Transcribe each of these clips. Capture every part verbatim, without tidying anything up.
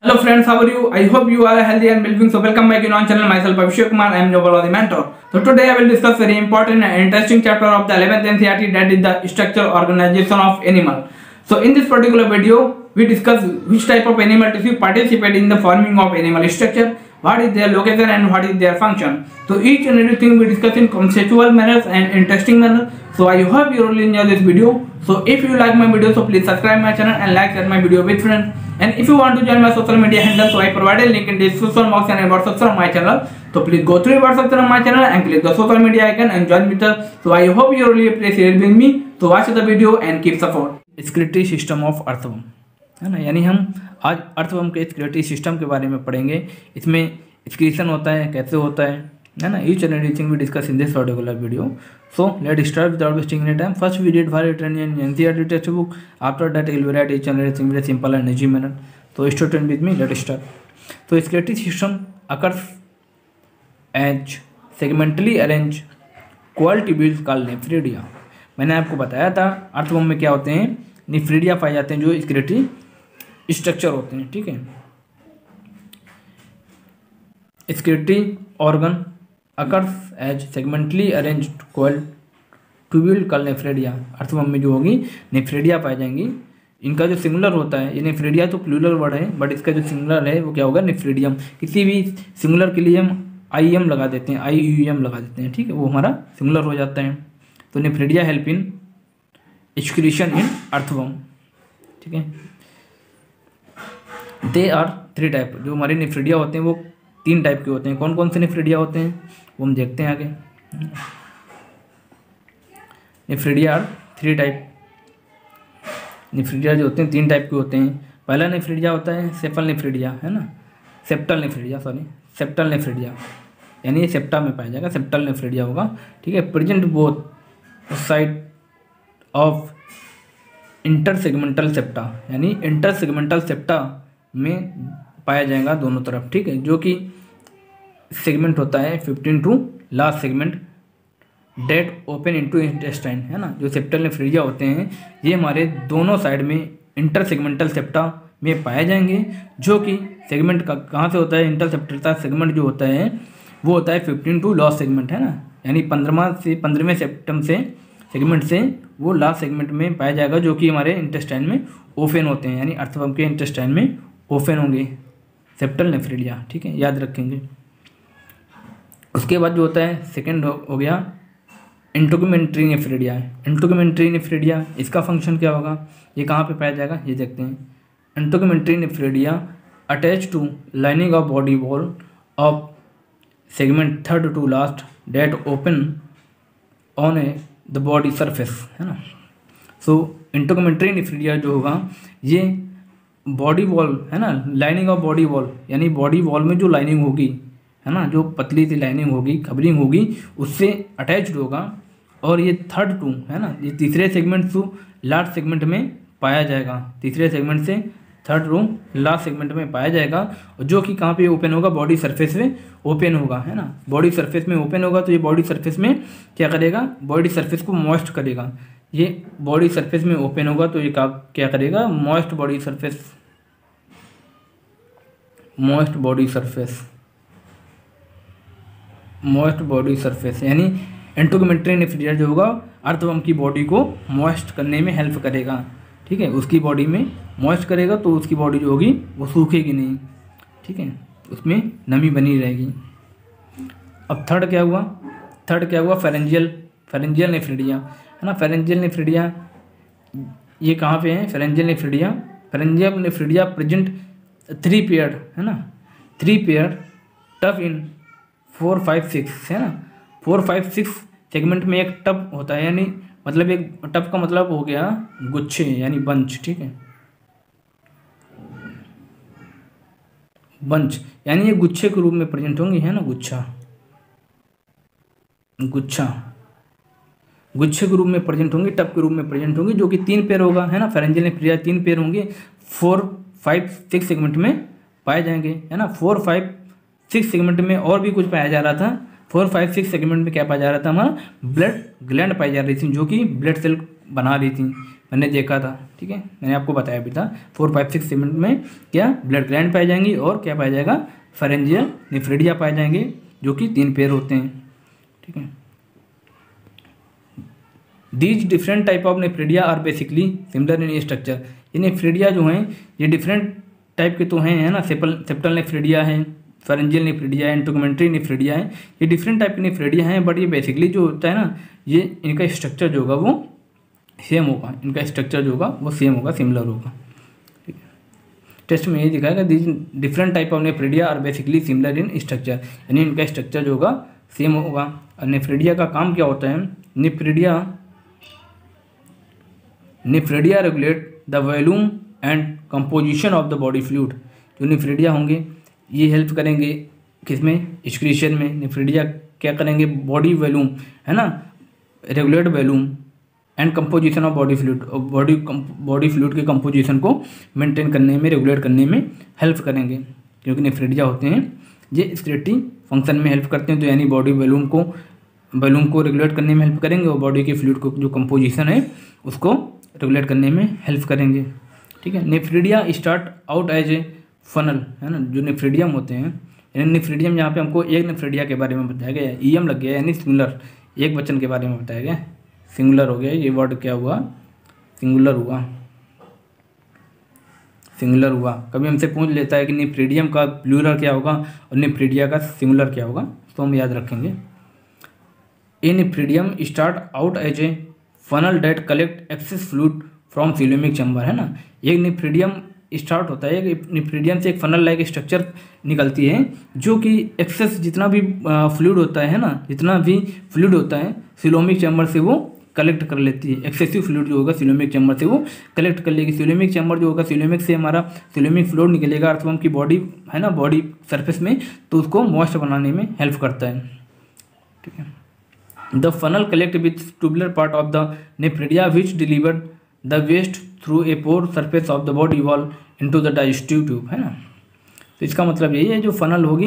Hello friends, how are you? I hope you are healthy and well-being. So welcome back in on channel. Myself Abhishek Kumar. I am your Body Mentor. So today I will discuss very important and interesting chapter of the eleventh N C E R T, that is the structural organization of animal. So in this particular video, we discuss which type of animal tissue participate in the forming of animal structure, what is their location and what is their function. So each and everything we discuss in conceptual manners and interesting manner. So I hope you really enjoy this video. So if you like my video, so please subscribe my channel and like share my video with friends. And if you want to join my social media handle, so I provided link in description box and about section of my channel. So please go through about section of my channel and click the social media icon and join with us. So I hope you really appreciate with me. So watch the video and keep support. Excretory system of earthworm, है ना, यानी हम आज earthworm के excretory system के बारे में पढ़ेंगे. इसमें एक्सक्रीशन होता है, कैसे होता है है ना, each and everything we discuss in this particular video. So let start without wasting any time. First we read for training N C E R T text book. After that will be write each and everything very simple and easy manner. तो student with me, let start. तो excretory system occurs as segmentally arrange coiled tubules called nephridia. मैंने आपको बताया था earthworm में क्या होते हैं, नेफ्रिडिया पाए जाते हैं जो एक्सक्रीटरी स्ट्रक्चर होते हैं. ठीक है, excretory organ occurs as segmentally arranged coiled tubule called nephridia. Earthworm में जो होगी नेफ्रिडिया पाई जाएंगी. इनका जो सिंगुलर होता है, ये नेफ्रिडिया तो प्लूरल वर्ड है, बट इसका जो सिंगुलर है वो क्या होगा, नेफ्रिडियम. किसी भी सिंगुलर के लिए हम आई एम लगा देते हैं, आई यू एम लगा देते हैं. ठीक है, वो हमारा सिंगुलर हो जाता है. तो nephridia help in excretion in earthworm. ठीक है, दे आर थ्री टाइप. जो हमारे नेफ्रिडिया होते हैं वो तीन टाइप के होते हैं. कौन कौन से नेफ्रिडिया होते हैं वो हम देखते हैं आगे. Nephridia are three type. Nephridia जो होते हैं तीन टाइप के होते हैं. पहला नेफ्रिडिया होता है सेफल नेफ्रिडिया, है ना, septal nephridia, sorry septal nephridia, यानी ये सेप्टा में पाया जाएगा, सेप्टल नेफ्रिडिया होगा. ठीक है, present both side of intersegmental septa, यानी इंटरसेगमेंटल सेप्टा में पाया जाएगा दोनों तरफ. ठीक है, जो कि सेगमेंट होता है fifteen to last segment that open into intestine, है ना. जो सेप्टल नेफ्रिडिया होते हैं ये हमारे दोनों साइड में इंटरसेगमेंटल सेप्टा में पाए जाएंगे. जो कि सेगमेंट का कहाँ से होता है, इंटरसेप्टल सेगमेंट जो होता है वो होता है फिफ्टीन टू लास्ट सेगमेंट, है ना, यानी पंद्रहवां से पंद्रहवें सेप्टम से सेगमेंट से वो लास्ट सेगमेंट में पाया जाएगा, जो कि हमारे इंटेस्टाइन में ओपन होते हैं, यानी अर्थवर्म के इंटेस्टाइन में ओपन होंगे सेप्टल नेफ्रिडिया. ठीक है, याद रखेंगे. उसके बाद जो होता है सेकंड हो, हो गया इंटोगमेंट्री नेफ्रिडिया. इंटोगमेंट्री नेफ्रिडिया, इसका फंक्शन क्या होगा, ये कहाँ पे पाया जाएगा, ये देखते हैं. Integumentary nephridia attach to lining of body wall of segment third to last that open on a the body surface, है ना. सो इंटोगमेंट्री नेफ्रिडिया जो होगा ये बॉडी वॉल, है ना, लाइनिंग ऑफ बॉडी वॉल, यानी बॉडी वॉल में जो लाइनिंग होगी, है ना, जो पतली सी लाइनिंग होगी, कवरिंग होगी, उससे अटैच्ड होगा. और ये थर्ड टू, है ना, ये तीसरे सेगमेंट टू लास्ट सेगमेंट में पाया जाएगा. तीसरे सेगमेंट से थर्ड रो लास्ट सेगमेंट में पाया जाएगा, जो कि कहाँ पे ओपन होगा, बॉडी सरफेस में ओपन होगा, है ना. बॉडी सरफेस में ओपन होगा तो ये बॉडी सरफेस में क्या करेगा, बॉडी सरफेस को मॉइस्ट करेगा. ये बॉडी सरफेस में ओपन होगा तो ये क्या करेगा, moist body surface, moist body surface, moist body surface, यानी इंटोगमेंट्री नेफ्रिडिया जो होगा अर्थवर्म की बॉडी को मॉइस्ट करने में हेल्प करेगा. ठीक है, उसकी बॉडी में मॉइस्ट करेगा तो उसकी बॉडी जो होगी वो सूखेगी नहीं. ठीक है, उसमें नमी बनी रहेगी. अब थर्ड क्या हुआ, थर्ड क्या हुआ फेरेंजियल, फेरेंजियल नेफ्रिडिया, है ना. फेरेंजियल नेफ्रिडिया ये कहाँ पे है, pharyngeal nephridia, pharyngeal nephridia present three pair, है ना, three pair tuft in four five six, है ना. फोर फाइव सिक्स सेगमेंट में एक टप होता है, यानी मतलब एक टप का मतलब हो गया गुच्छे, यानी बंच. ठीक है, बंच यानी ये गुच्छे के रूप में प्रेजेंट होंगी, है ना, गुच्छा, गुच्छा गुच्छे के रूप में प्रेजेंट होंगे, टप के रूप में प्रेजेंट होंगी, जो कि तीन पेयर होगा, है ना. फेरेंजियल नेफ्रिडिया तीन पेयर होंगे, फोर फाइव सिक्स सेगमेंट में पाए जाएंगे, है ना. फोर फाइव सिक्स सेगमेंट में और भी कुछ पाया जा रहा था. फोर फाइव सिक्स सेगमेंट में क्या पाया जा रहा था, हमारा ब्लड ग्लैंड पाई जा रही थी, जो कि ब्लड सेल बना रही थी, मैंने देखा था, ठीक है, मैंने आपको बताया भी था। फोर फाइव सिक्स सेवन में क्या ब्लड ग्लैंड पाए जाएंगी और क्या पाया जाएगा, फेरेंजियल नेफ्रिडिया पाए जाएंगे, जो कि तीन पेयर होते हैं, ठीक है। These different type of nephridia are basically similar in structure. ये नेफ्रिडिया जो हैं ये डिफरेंट टाइप के तो हैं, है ना, सेपल सेप्टल नेफ्रिडिया है, फेरेंजियल नेफ्रिडिया है, इंटरकमेंट्री नेफ्रिडिया है, ये डिफरेंट टाइप के नेफ्रिडिया हैं। बट ये बेसिकली जो होता है ना, ये इनका स्ट्रक्चर जो होगा वो सेम होगा, इनका स्ट्रक्चर जो होगा वो सेम होगा, सिमिलर होगा, ठीक है। टेस्ट में ये दिखाएगा these different type of nephridia are basically similar in structure, यानी इनका स्ट्रक्चर जो होगा सेम होगा। और नेफ्रिडिया का काम क्या होता है, nephridia nephridia regulate the volume and composition of the body fluid. जो नेफ्रिडिया होंगे ये हेल्प करेंगे किसमें, एक्सक्रीशन में। नेफ्रिडिया क्या करेंगे, बॉडी वॉल्यूम, है ना, regulate volume and composition of body fluid, और बॉडी बॉडी फ्लूइड के कंपोजिशन को मेंटेन करने में, रेगुलेट करने में हेल्प करेंगे। क्योंकि नेफ्रिडिया होते हैं ये एक्सक्रीटिव फंक्शन में हेल्प करते हैं, तो यानी बॉडी वॉल्यूम को वॉल्यूम को रेगुलेट करने में हेल्प करेंगे, और बॉडी के फ्लूइड को जो कंपोजिशन है उसको रेगुलेट करने में हेल्प करेंगे, ठीक है। Nephridia start out as a funnel, है ना, जो नेफ्रिडियम होते हैं, यानी नेफ्रिडियम यहाँ पे हमको एक नेफ्रिडिया के बारे में बताया गया है, ई एम लग गया है, यानी सिंगुलर, एक वचन के बारे में बताया गया, सिंगुलर हो गया, ये वर्ड क्या हुआ, सिंगुलर हुआ, सिंगुलर हुआ। कभी हमसे पूछ लेता है कि नेफ्रिडियम का प्लूरल क्या होगा और नेफ्रिडिया का सिंगुलर क्या होगा, तो हम याद रखेंगे। A nephridium start out as a funnel that collect excess fluid from coelomic chamber, है ना। एक नेफ्रिडियम स्टार्ट होता है, एक नेफ्रिडियम से एक फनल लाइक स्ट्रक्चर निकलती है, जो कि एक्सेस जितना भी फ्लूइड होता है ना, जितना भी फ्लूइड होता है सिलोमिक चैम्बर से वो कलेक्ट कर लेती है। एक्सेसिव फ्लूइड जो होगा सिलोमिक चैम्बर से वो कलेक्ट कर लेगी। सिलोमिक चैम्बर जो होगा, सिलोमिक से हमारा सिलोमिक फ्लूइड निकलेगा अर्थवर्म की बॉडी, है ना, बॉडी सरफेस में, तो उसको मॉइस्ट बनाने में हेल्प करता है, ठीक है। The funnel collect with tubular part of the nephridia which deliver the waste through a pore surface of the body wall into the digestive tube, है ना। तो इसका मतलब यही है, जो फनल होगी,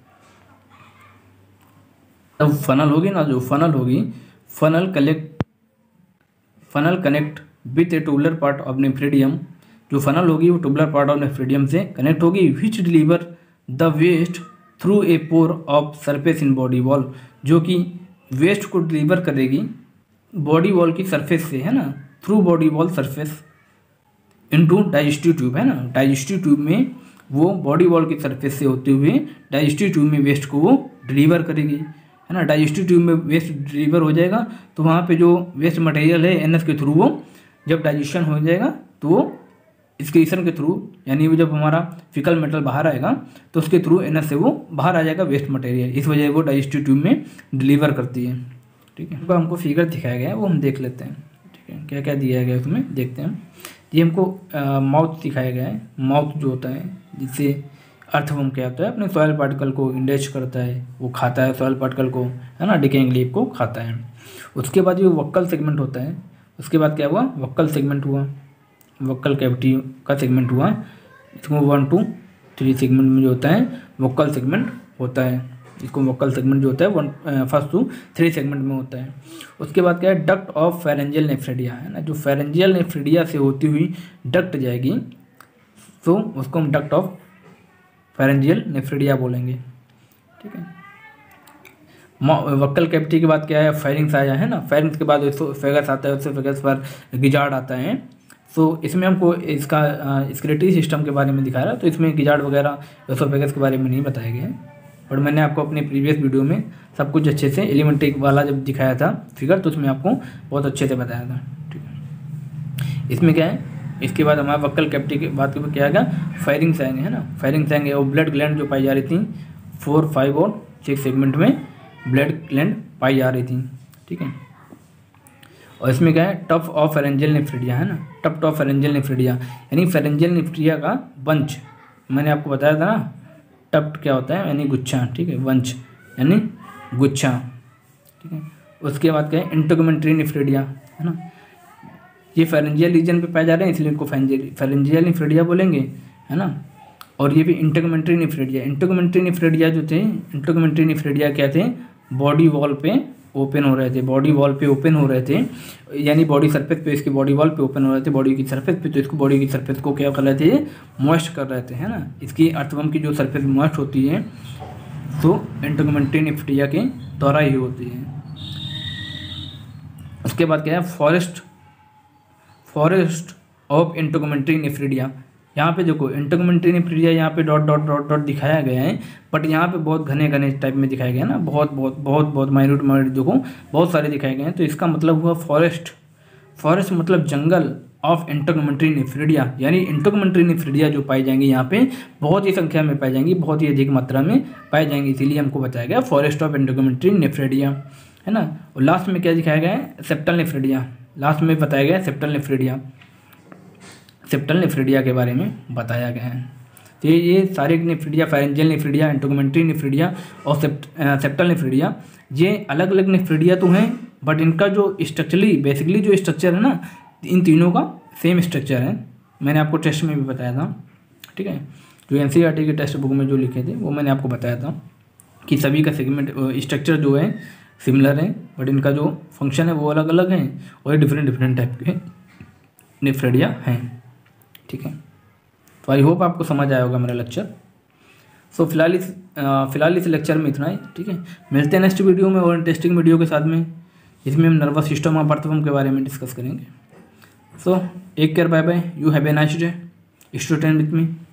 जब फनल होगी ना, जो फनल होगी, funnel collect funnel connect with a tubular part of nephridium, जो फनल होगी वो ट्यूबुलर पार्ट ऑफ नेफ्रिडियम से कनेक्ट होगी, which deliver the waste through a pore of surface in body wall, जो कि वेस्ट को डिलीवर करेगी बॉडी वॉल की सरफेस से, है ना, through body wall surface into digestive tube, है ना। डाइजेस्टिव ट्यूब में वो बॉडी वॉल की सरफेस से होते हुए डाइजेस्टिव ट्यूब में वेस्ट को वो डिलीवर करेगी, है ना। डाइजेस्टिव ट्यूब में वेस्ट डिलीवर हो जाएगा, तो वहाँ पे जो वेस्ट मटेरियल है एनएस के थ्रू वो जब डाइजेशन हो जाएगा तो वो एक्सक्रीशन के थ्रू, यानी वो जब हमारा फिकल मेटल बाहर आएगा तो उसके थ्रू एनएस से वो बाहर आ जाएगा वेस्ट मटेरियल, इस वजह से वो डाइजेस्टिव ट्यूब में डिलीवर करती है, ठीक है। तो हमको फिगर दिखाया गया है वो हम देख लेते हैं, ठीक है, क्या क्या दिया गया है उसमें देखते हैं। ये हमको माउथ दिखाया गया है, माउथ जो होता है जिससे अर्थवर्म क्या होता है, अपने सॉइल पार्टिकल को इंडेज करता है, वो खाता है सॉइल पार्टिकल को, है ना, डिकेइंग लीफ को खाता है। उसके बाद ये वक्कल सेगमेंट होता है, उसके बाद क्या हुआ, वक्कल सेगमेंट हुआ, वक्कल कैविटी का सेगमेंट हुआ, इसको वन टू थ्री सेगमेंट में जो होता है वक्कल सेगमेंट होता है, इसको वक्कल सेगमेंट जो होता है one first two three segment में होता है। उसके बाद क्या है, डक्ट ऑफ फेरेंजियल नेफ्रिडिया, है ना, जो फेरेंजियल नेफ्रिडिया से होती हुई डक्ट जाएगी, तो उसको हम डक्ट ऑफ फेरेंजियल नेफ्रिडिया बोलेंगे, ठीक है। वक्कल कैविटी के बाद क्या है, फेरिंग्स आया, है ना, फेरिंग्स के बाद एसोफेगस आता है, एसोफेगस पर गिजार्ड आता है। सो so, इसमें हमको इसका एक्सक्रीटरी सिस्टम के बारे में दिखा रहा है, तो इसमें गिजार्ड वगैरह एसोफेगस के बारे में नहीं बताया गया है, और मैंने आपको अपने प्रीवियस वीडियो में सब कुछ अच्छे से एलिमेंट्री वाला जब दिखाया था फिगर, तो उसमें आपको बहुत अच्छे से बताया था, ठीक है। इसमें क्या है, इसके बाद हमारा वक्कल कैविटी के बाद क्या आएगा, फायरिंग्स आएंगे, है ना, फायरिंग्स आएंगे, और ब्लड ग्लैंड जो पाई जा रही थी फोर फाइव और सिक्स सेगमेंट में ब्लड ग्लैंड पाई जा रही थी, ठीक है। और इसमें क्या है, टफ ऑफ फेरेंजियल नेफ्रिडिया, है ना, टफ ऑफ फेरेंजियल नेफ्रिडिया, यानी फेरेंजियल नेफ्रिडिया का बंच, मैंने आपको बताया था ना, टफ्ट क्या होता है, यानी गुच्छा, ठीक है, बंच यानी गुच्छा, ठीक है। उसके बाद क्या है, इंटरकमेंट्री नेफ्रिडिया, है ना, ये फेरेंजियल रीजन पे पाए जा रहे हैं, इसलिए इनको फेरेंजियल नेफ्रिडिया बोलेंगे, है ना। और ये भी इंटरकमेंट्री नेफ्रिडिया, इंटरकमेंट्री नेफ्रिडिया जो थे, इंटरकमेंट्री नेफ्रिडिया क्या थे, बॉडी वॉल पे ओपन हो रहे थे, बॉडी वॉल पे ओपन हो रहे थे, यानी बॉडी सरफेस पे, इसकी बॉडी वॉल पे ओपन हो रहे थे बॉडी की सरफेस पे, तो इसको बॉडी की सरफेस को क्या कर रहे थे, मॉइस्ट कर रहे थे, है ना। इसकी अर्थवर्म की जो सरफेस मॉइस्ट होती है तो इंटेगुमेंटरी निफ्रिडिया के द्वारा ही होती है। उसके बाद क्या है, forest forest of integumentary nephridia. यहाँ पे देखो इंटेगुमेंटरी निफ्रिडिया यहाँ पे डॉट डॉट डॉट डॉट दिखाया गया है, बट यहाँ पे बहुत घने घने टाइप में दिखाया गया है ना, बहुत बहुत बहुत बहुत माइन्यूट माइन्यूट देखो बहुत सारे दिखाए गए हैं। तो इसका मतलब हुआ फॉरेस्ट, फॉरेस्ट मतलब जंगल ऑफ इंटेगुमेंटरी निफ्रिडिया, यानी इंटेगुमेंटरी निफ्रिडिया जो पाई जाएंगी यहाँ पे बहुत ही संख्या में पाई जाएंगी, बहुत ही अधिक मात्रा में पाई जाएंगी, इसीलिए हमको बताया गया फॉरेस्ट ऑफ इंटेगुमेंटरी निफ्रिडिया, है ना। और लास्ट में क्या दिखाया गया है, सेप्टल निफ्रिडिया, लास्ट में बताया गया है सेप्टल निफ्रिडिया, सेप्टल निफ्रिडिया के बारे में बताया गया है। तो ये ये सारे निफ्रिडिया, फारेंजियल निफ्रिडिया, इंटेगुमेंटरी निफ्रिडिया और सेप्ट सेप्टल निफ्रिडिया, ये अलग अलग निफ्रिडिया तो हैं, बट इनका जो स्ट्रक्चरली बेसिकली जो स्ट्रक्चर है ना, इन तीनों का सेम स्ट्रक्चर है। मैंने आपको टेस्ट में भी बताया था, ठीक है, जो एनसीईआरटी के टेक्स्ट बुक में जो लिखे थे वो मैंने आपको बताया था कि सभी का सेगमेंट स्ट्रक्चर जो है सिमिलर है, बट इनका जो फंक्शन है वो अलग अलग है और डिफरेंट डिफरेंट टाइप के निफ्रिडिया हैं, ठीक है। तो आई होप आपको समझ आया होगा मेरा लेक्चर। सो फिलहाल इस फिलहाल इस लेक्चर में इतना ही, ठीक है। मिलते हैं नेक्स्ट वीडियो में और इंटरेस्टिंग वीडियो के साथ में, इसमें हम नर्वस सिस्टम और अर्थवर्म के बारे में डिस्कस करेंगे। So take care, bye bye, you have a nice day, student with me.